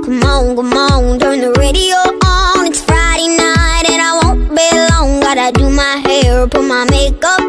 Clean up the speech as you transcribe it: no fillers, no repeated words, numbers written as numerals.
come on, turn the radio on. It's Friday night and I won't be long. Gotta do my hair, put my makeup